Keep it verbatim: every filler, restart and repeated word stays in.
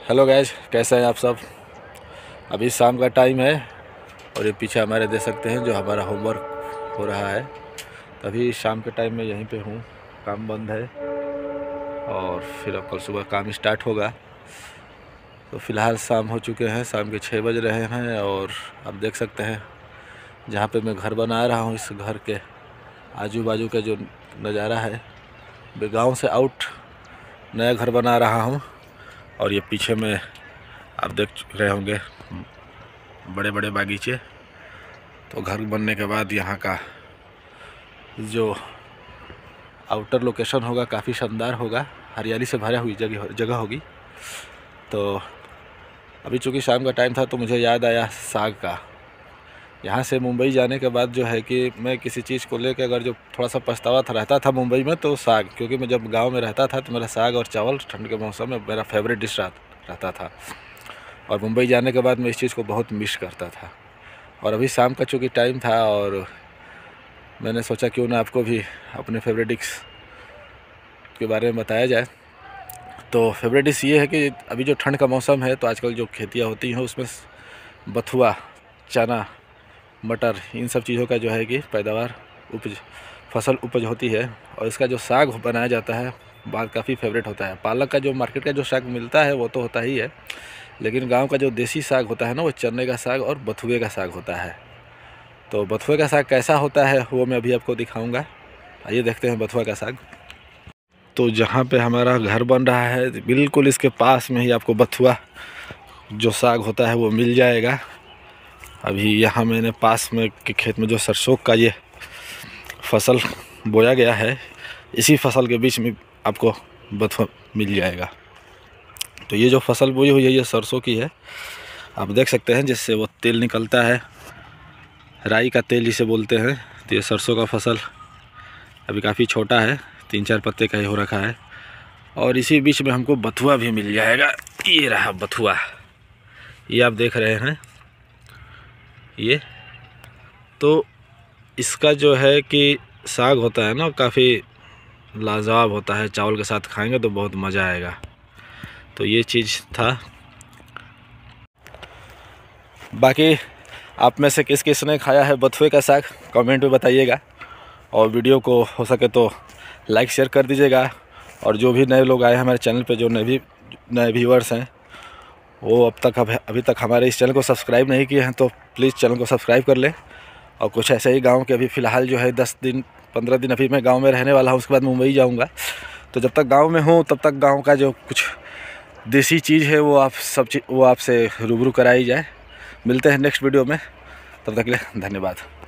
Hello guys, कैसे हैं आप सब। अभी शाम का टाइम है और ये पीछे हमारे देख सकते हैं जो हमारा होमवर्क हो रहा है। तभी शाम के टाइम में यहीं पे हूँ, काम बंद है और फिर अब कल सुबह काम स्टार्ट होगा। तो फ़िलहाल शाम हो चुके हैं, शाम के छः बज रहे हैं और आप देख सकते हैं जहाँ पे मैं घर बना रहा हूँ, इस घर के आजू बाजू का जो नज़ारा है, मैं गाँव से आउट नया घर बना रहा हूँ। और ये पीछे में आप देख रहे होंगे बड़े बड़े बागीचे। तो घर बनने के बाद यहाँ का जो आउटर लोकेशन होगा काफ़ी शानदार होगा, हरियाली से भरा हुई जगह जगह होगी। तो अभी चूँकि शाम का टाइम था तो मुझे याद आया साग का। यहाँ से मुंबई जाने के बाद जो है कि मैं किसी चीज़ को लेकर अगर जो थोड़ा सा पछतावा था रहता था मुंबई में, तो साग, क्योंकि मैं जब गांव में रहता था तो मेरा साग और चावल ठंड के मौसम में मेरा फेवरेट डिश रहता था। और मुंबई जाने के बाद मैं इस चीज़ को बहुत मिस करता था। और अभी शाम का चूँकि टाइम था और मैंने सोचा क्यों ना आपको भी अपने फेवरेट डिश के बारे में बताया जाए। तो फेवरेट डिश ये है कि अभी जो ठंड का मौसम है तो आजकल जो खेतियाँ होती हैं उसमें बथुआ, चना, मटर, इन सब चीज़ों का जो है कि पैदावार उपज फसल उपज होती है। और इसका जो साग बनाया जाता है बात काफ़ी फेवरेट होता है। पालक का जो मार्केट का जो साग मिलता है वो तो होता ही है, लेकिन गांव का जो देसी साग होता है ना, वो चने का साग और बथुए का साग होता है। तो बथुए का साग कैसा होता है वो मैं अभी आपको दिखाऊंगा। आइए देखते हैं बथुआ का साग। तो जहाँ पे हमारा घर बन रहा है बिल्कुल इसके पास में ही आपको बथुआ जो साग होता है वो मिल जाएगा। अभी यहाँ मैंने पास में के खेत में जो सरसों का ये फसल बोया गया है, इसी फसल के बीच में आपको बथुआ मिल जाएगा। तो ये जो फसल बोई हुई है ये सरसों की है, आप देख सकते हैं जिससे वो तेल निकलता है, राई का तेल जिसे बोलते हैं। तो ये सरसों का फसल अभी काफ़ी छोटा है, तीन चार पत्ते का ही हो रखा है। और इसी बीच में हमको बथुआ भी मिल जाएगा। ये रहा बथुआ, ये आप देख रहे हैं ये। तो इसका जो है कि साग होता है ना, काफ़ी लाजवाब होता है, चावल के साथ खाएंगे तो बहुत मज़ा आएगा। तो ये चीज़ था। बाकी आप में से किस किस ने खाया है बथुए का साग कमेंट में बताइएगा। और वीडियो को हो सके तो लाइक शेयर कर दीजिएगा। और जो भी नए लोग आए हैं हमारे चैनल पे, जो नए भी नए व्यूअर्स हैं, वो अब तक अभी तक हमारे इस चैनल को सब्सक्राइब नहीं किए हैं तो प्लीज़ चैनल को सब्सक्राइब कर लें। और कुछ ऐसे ही गांव के अभी फ़िलहाल जो है दस दिन पंद्रह दिन अभी मैं गांव में रहने वाला हूं, उसके बाद मुंबई जाऊंगा। तो जब तक गांव में हूं तब तक गांव का जो कुछ देसी चीज़ है वो आप सब चीज़ वो आपसे रूबरू कराई जाए। मिलते हैं नेक्स्ट वीडियो में, तब तक के लिए धन्यवाद।